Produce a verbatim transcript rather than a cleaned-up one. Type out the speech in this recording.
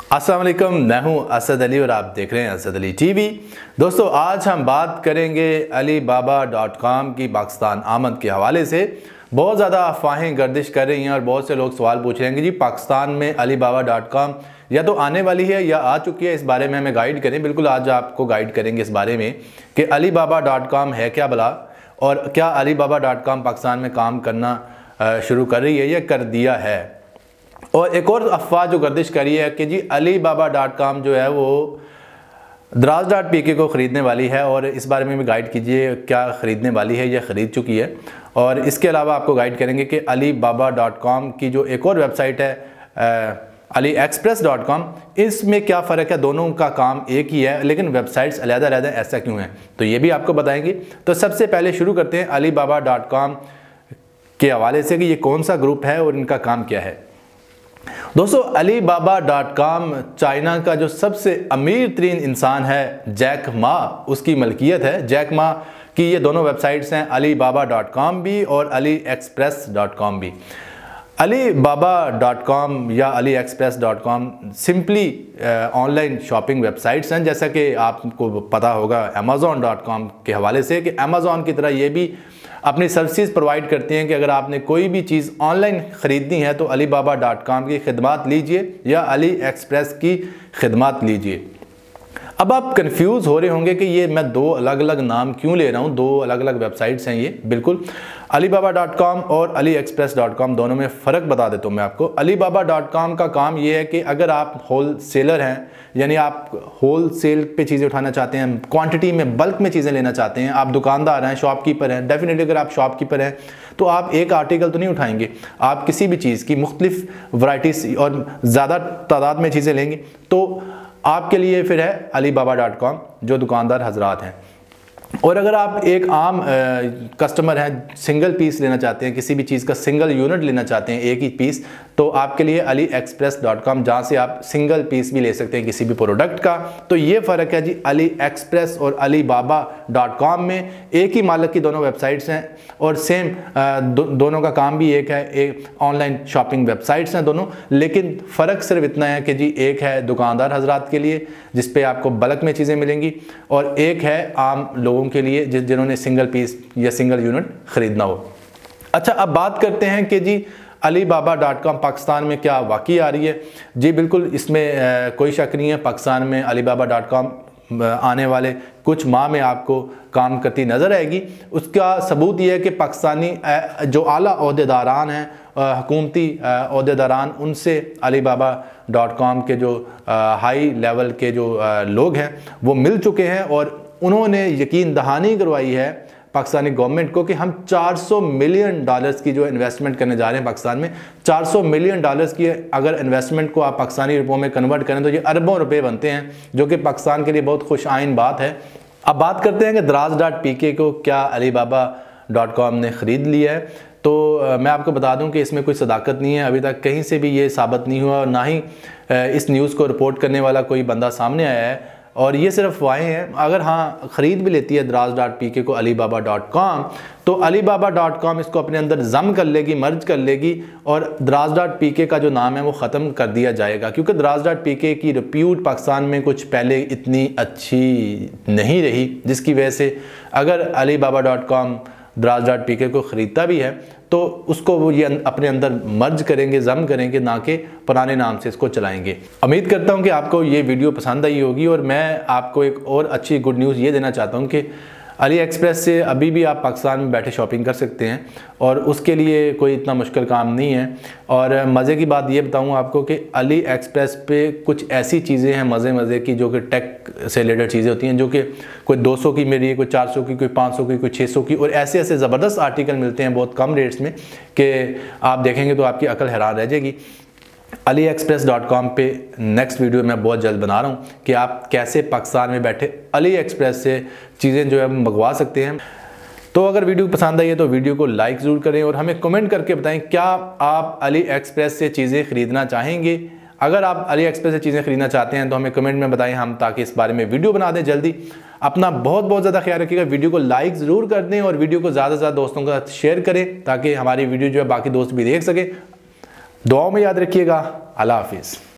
अस्सलाम वालेकुम, मैं हूं असद अली और आप देख रहे हैं असद अली टीवी। दोस्तों, आज हम बात करेंगे अली बाबा डॉट कॉम की पाकिस्तान आमद के हवाले से। बहुत ज़्यादा अफवाहें गर्दिश कर रही हैं और बहुत से लोग सवाल पूछ रहे हैं कि जी पाकिस्तान में अली बाबा डॉट कॉम या तो आने वाली है या आ चुकी है, इस बारे में हमें गाइड करें। बिल्कुल, आज आपको गाइड करेंगे इस बारे में कि अली बाबा डॉट कॉम है क्या भला, और क्या Alibaba dot com Pakistan में काम करना शुरू कर रही है या कर दिया है। और एक और अफवाह जो गर्दिश करी है कि जी अली बाबा डॉट कॉम जो है वो दराज डॉट पी के को ख़रीदने वाली है, और इस बारे में भी गाइड कीजिए क्या ख़रीदने वाली है या ख़रीद चुकी है। और इसके अलावा आपको गाइड करेंगे कि अली बाबा डॉट कॉम की जो एक और वेबसाइट है अली एक्सप्रेस डॉट कॉम, इसमें क्या फ़र्क है। दोनों का काम एक ही है लेकिन वेबसाइट्स अलग-अलग, ऐसा क्यों है, तो ये भी आपको बताएंगे। तो सबसे पहले शुरू करते हैं अली बाबा डॉट कॉम के हवाले से कि ये कौन सा ग्रुप है और इनका काम क्या है। दोस्तों, Alibaba dot com China का जो सबसे अमीर तरीन इंसान है जैक मा, उसकी मलकियत है। जैक मा की ये दोनों वेबसाइट्स हैं, अली बाबा डॉट कॉम भी और अली एक्सप्रेस डॉट कॉम भी। अली बाबा डॉट कॉम या AliExpress dot com simply online shopping websites हैं, जैसा कि आपको पता होगा अमेज़ॉन डॉट कॉम के हवाले से कि अमेज़ॉन की तरह ये भी अपनी सर्विसेज प्रोवाइड करती हैं कि अगर आपने कोई भी चीज़ ऑनलाइन ख़रीदनी है तो अली बाबा डॉट कॉम की खिदमत लीजिए या अली एक्सप्रेस की खिदमत लीजिए। अब आप कंफ्यूज हो रहे होंगे कि ये मैं दो अलग अलग नाम क्यों ले रहा हूँ, दो अलग अलग वेबसाइट्स हैं ये। बिल्कुल, अली बाबा डॉट कॉम और अली एक्सप्रेस डॉट कॉम दोनों में फ़र्क बता देता हूँ मैं आपको। अली बाबा डॉट कॉम का काम ये है कि अगर आप होल सेलर हैं, यानी आप होल सेल पे चीज़ें उठाना चाहते हैं, क्वांटिटी में बल्क में चीज़ें लेना चाहते हैं, आप दुकानदार हैं, शॉपकीपर हैं। डेफिनेटली अगर आप शॉपकीपर हैं तो आप एक आर्टिकल तो नहीं उठाएंगे, आप किसी भी चीज़ की मुख्तलिफ वैराइटीज़ और ज़्यादा तादाद में चीज़ें लेंगे। तो आपके लिए फिर है अली बाबा डॉट कॉम, जो दुकानदार हजरात हैं। और अगर आप एक आम कस्टमर हैं, सिंगल पीस लेना चाहते हैं, किसी भी चीज़ का सिंगल यूनिट लेना चाहते हैं, एक ही पीस, तो आपके लिए अली एक्सप्रेस डॉट कॉम, जहाँ से आप सिंगल पीस भी ले सकते हैं किसी भी प्रोडक्ट का। तो ये फ़र्क है जी अली एक्सप्रेस और अली बाबा डॉट कॉम में। एक ही मालिक की दोनों वेबसाइट्स हैं और सेम दो, दोनों का काम भी एक है, एक ऑनलाइन शॉपिंग वेबसाइट्स हैं दोनों। लेकिन फ़र्क सिर्फ इतना है कि जी एक है दुकानदार हजरात के लिए जिस पे आपको बल्क में चीज़ें मिलेंगी, और एक है आम लोगों के लिए जिस जिन्होंने सिंगल पीस या सिंगल यूनिट ख़रीदना हो। अच्छा, अब बात करते हैं कि जी Alibaba dot com Pakistan में क्या वाकई आ रही है। जी बिल्कुल, इसमें आ, कोई शक नहीं है। पाकिस्तान में अली बाबा डॉट कॉम आने वाले कुछ माह में आपको काम करती नज़र आएगी। उसका सबूत यह है कि पाकिस्तानी जो आला ओहदेदारान हैं, हुकूमती ओहदेदारान, उनसे अली बाबा डॉट कॉम के जो हाई लेवल के जो लोग हैं वो मिल चुके हैं, और उन्होंने यकीन दहानी करवाई है पाकिस्तानी गवर्नमेंट को कि हम चार सौ मिलियन डॉलर्स की जो इन्वेस्टमेंट करने जा रहे हैं पाकिस्तान में। चार सौ मिलियन डॉलर्स की अगर इन्वेस्टमेंट को आप पाकिस्तानी रुपयों में कन्वर्ट करें तो ये अरबों रुपए बनते हैं, जो कि पाकिस्तान के लिए बहुत खुश आइन बात है। अब बात करते हैं कि दराज डॉट पी के को क्या अली बाबा डॉट कॉम ने ख़रीद लिया है। तो मैं आपको बता दूं कि इसमें कोई सदाकत नहीं है, अभी तक कहीं से भी ये साबित नहीं हुआ, और ना ही इस न्यूज़ को रिपोर्ट करने वाला कोई बंदा सामने आया है, और ये सिर्फ अफवाहें हैं। अगर हाँ ख़रीद भी लेती है दराज डॉट पी के को अली बाबा डॉट कॉम, तो अली बाबा डॉट कॉम इसको अपने अंदर जम कर लेगी, मर्ज कर लेगी, और दराज डॉट पी के का जो नाम है वो ख़त्म कर दिया जाएगा। क्योंकि दराज डॉट पी के की रिप्यूट पाकिस्तान में कुछ पहले इतनी अच्छी नहीं रही, जिसकी वजह से अगर Alibaba dot com Daraz dot P K को ख़रीदता भी है तो उसको वो ये अपने अंदर मर्ज करेंगे, जम करेंगे, ना कि पुराने नाम से इसको चलाएंगे। उम्मीद करता हूँ कि आपको ये वीडियो पसंद आई होगी, और मैं आपको एक और अच्छी गुड न्यूज़ ये देना चाहता हूँ कि अली एक्सप्रेस से अभी भी आप पाकिस्तान में बैठे शॉपिंग कर सकते हैं, और उसके लिए कोई इतना मुश्किल काम नहीं है। और मज़े की बात ये बताऊँ आपको कि अली एक्सप्रेस पे कुछ ऐसी चीज़ें हैं मज़े मज़े की, जो कि टेक से रिलेटेड चीज़ें होती हैं, जो कि कोई दो सौ की मिली है, कोई चार सौ की, कोई पाँच सौ की, कोई छः सौ की, और ऐसे ऐसे ज़बरदस्त आर्टिकल मिलते हैं बहुत कम रेट्स में कि आप देखेंगे तो आपकी अकल हैरान रह जाएगी। अली एक्सप्रेस डॉट कॉम पे नेक्स्ट वीडियो मैं बहुत जल्द बना रहा हूँ कि आप कैसे पाकिस्तान में बैठे अली एक्सप्रेस से चीज़ें जो है मंगवा सकते हैं। तो अगर वीडियो पसंद आई है तो वीडियो को लाइक ज़रूर करें, और हमें कमेंट करके बताएं क्या आप अली एक्सप्रेस से चीज़ें ख़रीदना चाहेंगे। अगर आप अली एक्सप्रेस से चीज़ें ख़रीदना चाहते हैं तो हमें कमेंट में बताएं, हम ताकि इस बारे में वीडियो बना दें जल्दी। अपना बहुत बहुत ज़्यादा ख्याल रखिएगा, वीडियो को लाइक ज़रूर कर दें और वीडियो को ज़्यादा से ज़्यादा दोस्तों के साथ शेयर करें ताकि हमारी वीडियो जो है बाकी दोस्त भी देख सकें। दुआओं में याद रखिएगा। अल्लाह हाफिज़।